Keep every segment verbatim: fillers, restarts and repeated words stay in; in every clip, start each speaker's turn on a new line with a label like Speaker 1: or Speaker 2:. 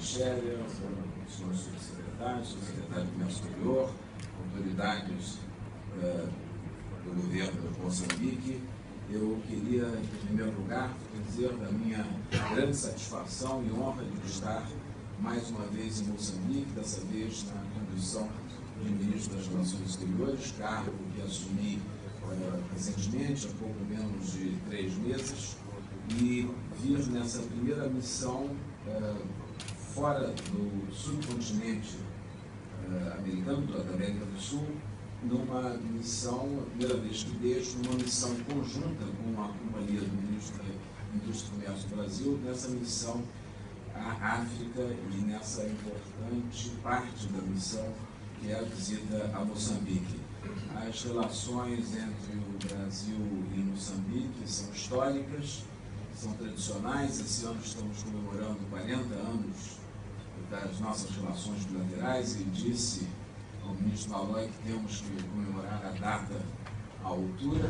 Speaker 1: Michele, senhores subsecretários, secretário de Comércio Exterior, autoridades uh, do governo de Moçambique, eu queria, em primeiro lugar, dizer da minha grande satisfação e honra de estar mais uma vez em Moçambique, dessa vez na condição de ministro das Relações Exteriores, cargo que assumi uh, recentemente, há pouco menos de três meses, e vir nessa primeira missão uh, fora do subcontinente uh, americano, da América do Sul, numa missão, a primeira vez que deixo, numa missão conjunta com a Companhia do Ministro da Indústria e Comércio do Brasil, nessa missão à África e nessa importante parte da missão que é a visita a Moçambique. As relações entre o Brasil e Moçambique são históricas, são tradicionais. Esse ano estamos comemorando quarenta anos das nossas relações bilaterais e disse ao ministro Malloy que temos que comemorar a data à altura,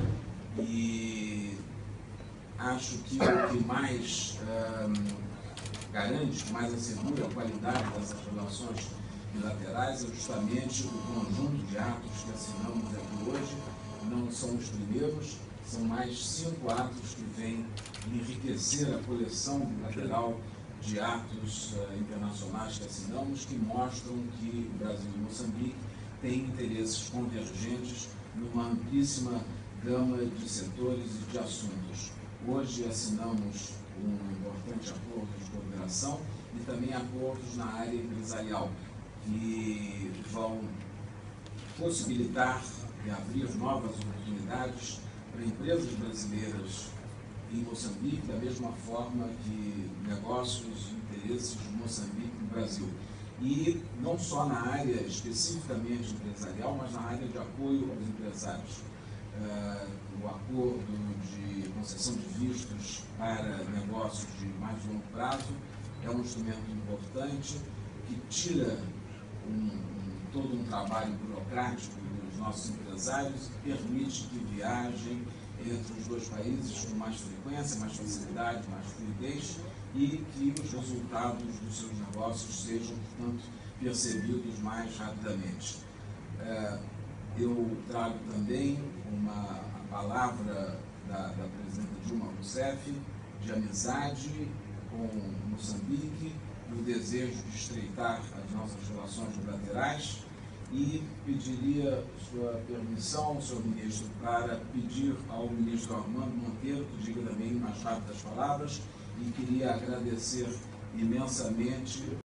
Speaker 1: e acho que o que mais um, garante, que mais assegura a qualidade dessas relações bilaterais é justamente o conjunto de atos que assinamos aqui hoje. Não são os primeiros, são mais cinco atos que vêm enriquecer a coleção bilateral de atos uh, internacionais que assinamos, que mostram que o Brasil e Moçambique têm interesses convergentes numa amplíssima gama de setores e de assuntos. Hoje assinamos um importante acordo de cooperação e também acordos na área empresarial, que vão possibilitar e abrir novas oportunidades para empresas brasileiras em Moçambique, da mesma forma que negócios e interesses de Moçambique no Brasil. E não só na área especificamente empresarial, mas na área de apoio aos empresários. Uh, o acordo de concessão de vistos para negócios de mais longo prazo é um instrumento importante que tira um, um, todo um trabalho burocrático dos nossos empresários e permite que viajem entre os dois países com mais frequência, mais facilidade, mais fluidez, e que os resultados dos seus negócios sejam, portanto, percebidos mais rapidamente. É, eu trago também uma a palavra da, da presidenta Dilma Rousseff de amizade com Moçambique, e o desejo de estreitar as nossas relações bilaterais, e pediria sua permissão, senhor ministro, para pedir ao ministro Armando Monteiro que diga também umas rápidas palavras, e queria agradecer imensamente